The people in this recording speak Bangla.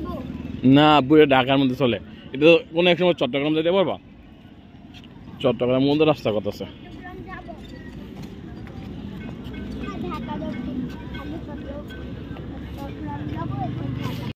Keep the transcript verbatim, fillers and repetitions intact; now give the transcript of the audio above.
না পুরো ঢাকার মধ্যে চলে এটা কোনো এক সময় চট্টগ্রাম যেতে পারবা চট্টগ্রামের মধ্যে রাস্তা কত আছে